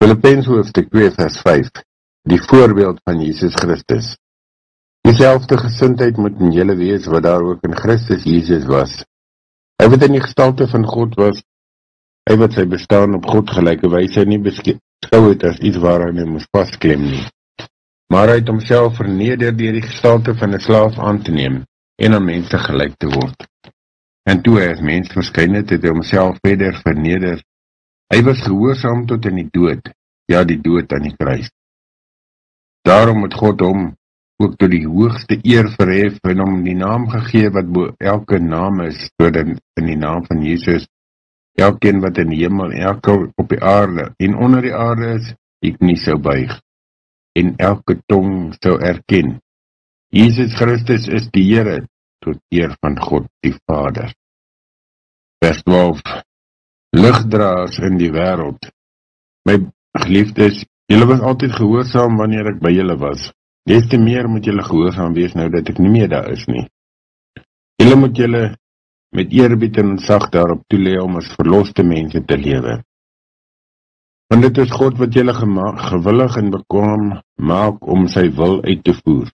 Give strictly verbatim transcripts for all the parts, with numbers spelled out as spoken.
Filippense hoofstuk twee vers vyf, die voorbeeld van Jesus Christus. Dieselfde gesindheid moet in julle wees wat daar ook in Christus Jesus was. Hy wat in die gestalte van God was, hy wat sy bestaan op God gelyke wyse nie beskou het as iets waaraan hy moes vasklem nie. Maar hy het homself verneder deur die gestalte van 'n slaaf aan te neem en aan mense gelyk te word. En toe hy as mens verskyn het, het hy homself verder verneder. Hy was gehoorsaam tot in die dood, ja die dood aan die kruis. Daarom het God hom ook tot die hoogste eer verhef en hom die naam gegee wat bo elke naam is, sodat in die naam van Jesus, elkeen wat in die hemel, elke op die aarde en onder die aarde is, die knie sou buig en elke tong sou erken. Jesus Christus is die Here, tot eer van God die Vader. Vers twaalf. Ligdraers in die wêreld. My geliefdes, julle was altyd gehoorsaam wanneer ek by julle was. Des te meer moet julle gehoorsaam wees nou dat ek nie meer daar is nie. Julle moet julle met eerbied en ontzag daarop toelê om as verloste mense te lewe. Want dit is God wat julle gewillig en bekwaam maak om sy wil uit te voer.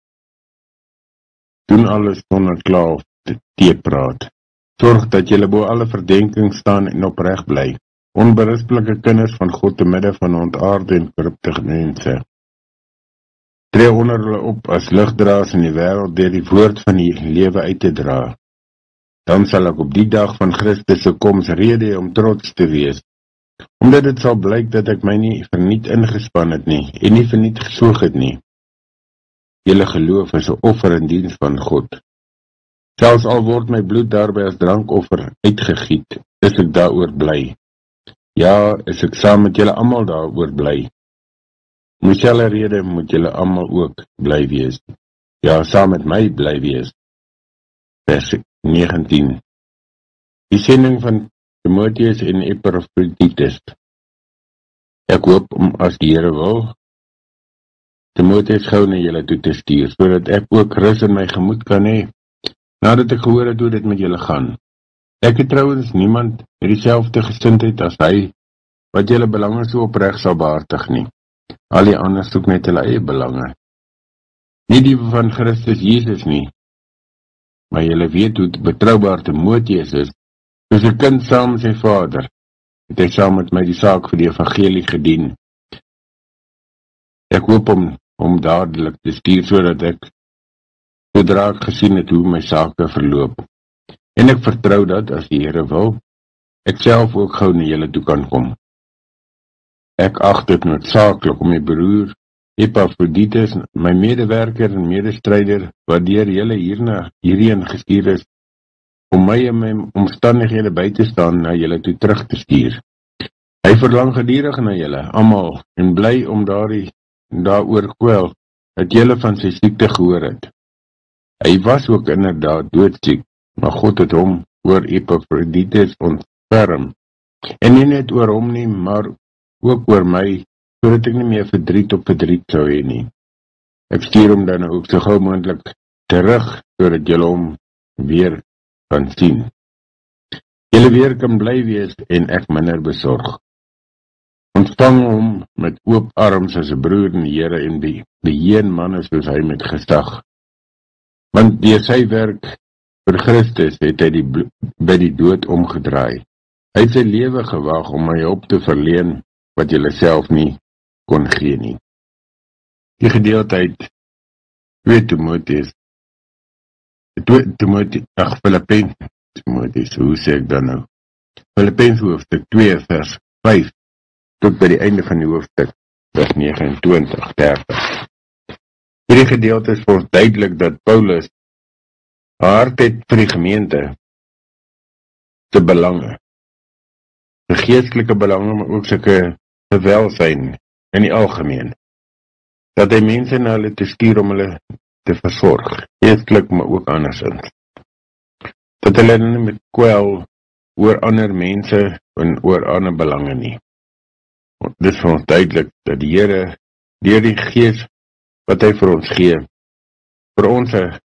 Doen alles sonder kla of teepraat. Sorg dat julle bo alle verdenking staan en opreg bly. Onberispelike kinders van God te midde van ontaarde en korrupte mense. Tree onder hulle op as ligdraers in die wêreld deur die woord van die lewe uit te dra. Dan sal ek op die dag van Christus se koms rede hê om trots te wees, omdat dit sal blyk dat ek my nie verniet ingespan het nie, en nie verniet gesoog het nie. Julle geloof is 'n offer in diens van God. Selfs al word my bloed daarby as drankoffer uitgegiet, is ek daaroor bly. Ja, is ek saam met julle almal daaroor bly. Om dieselfde rede moet julle almal ook bly wees. Ja, saam met my bly wees. Vers negentien. Die sending van Timotheus en Epaphroditus. Ek hoop om as die Here wil, Timotheus gou na julle toe te stuur, sodat ek ook rus in my gemoed kan hê, nadat ek gehoor het hoe dit met julle gaan. Ek het trouwens niemand met dieselfde gesindheid as hy, wat julle belange so opreg sal behartig nie. Al die ander soek net hulle eie belange. Nie die van Christus Jesus nie, maar julle weet hoe betroubaar Timotheus is, soos 'n kind saam met sy vader, het hy saam met my die saak vir die evangelie gedien. Ek hoop om, om dadelik te stuur, sodat ek, sodra ek gesien het hoe my sake verloop. En ek vertrou dat, as die Here wil, ek self ook gou na julle toe kan kom. Ek ag dit noodsaaklik om my broer Epaphroditus, my medewerker en medestryder, wat deur julle hierna hierheen gestuur is, om my en my omstandighede by te staan na julle toe terug te stuur. Hy verlang gedurig na julle, almal, en bly om daardie daaroor kwel, dat julle van sy siekte gehoor het. Hy was ook inderdaad doodsiek, maar God het hom oor Epaphroditus ontferm, en nie net oor hom nie, maar ook oor my, sodat ek nie meer verdriet op verdriet sou hê nie. Ek stuur hom dan ook so gou moontlik terug, sodat julle hom weer kan sien. Julle weer kan bly wees en ek minder besorg. Ontvang hom met oop arms as 'n broer in die Here en die beheen manne soos hy met gesag. Want deur sy werk vir Christus het hy die by die dood omgedraai. Hy het sy lewe gewag om my hulp te verleen wat julle self nie kon gee nie. Die gedeelte uit twee Timotheus, Timotheus, ag Filippense, Timotheus, hoe sê ek dan nou? Filippense hoofstuk twee vers vyf tot by die einde van die hoofstuk vers nege en twintig, dertig. Hierdie gedeelte is vir ons duidelik dat Paulus hart het vir die gemeente te belange, die geestelike belange, maar ook sulke welsyn in die algemeen, dat hy mense na hulle te stuur om hulle te versorg, geestelik, maar ook andersins. Dat hulle nie met kwel oor ander mense en oor ander belange nie. Dit is vir ons duidelik dat die Here, deur die Gees wat hy vir ons gee, vir ons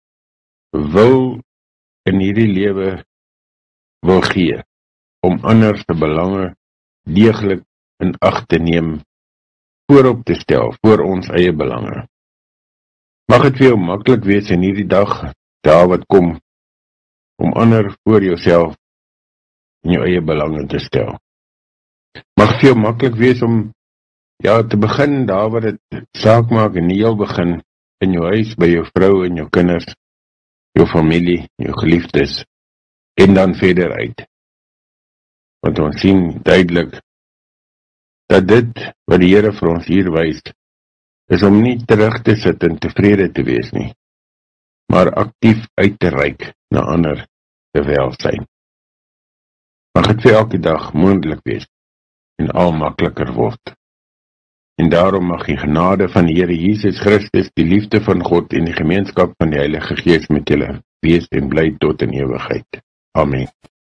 wil in hierdie lewe wil gee, om ander se belange deeglik in ag te neem, voorop te stel, voor ons eie belange. Mag het vir jou maklik wees in hierdie dag, daar wat kom, om ander voor jouself en jou eie belange te stel. Mag vir jou maklik wees om ja, te begin daar waar dit saak maak en nie heel begin in jou huis, by jou vrou en jou kinders, jou familie, jou geliefdes, en dan verder uit. Want ons sien duidelik dat dit wat die Here vir ons hier wys, is om nie terug te sit en tevrede te wees nie, maar aktief uit te reik na ander te welsyn. Mag het vir elke dag moontlik wees en al makliker word. En daarom mag die genade van die Here Jesus Christus, die liefde van God en die gemeenskap van die Heilige Gees met julle wees en bly tot in ewigheid. Amen.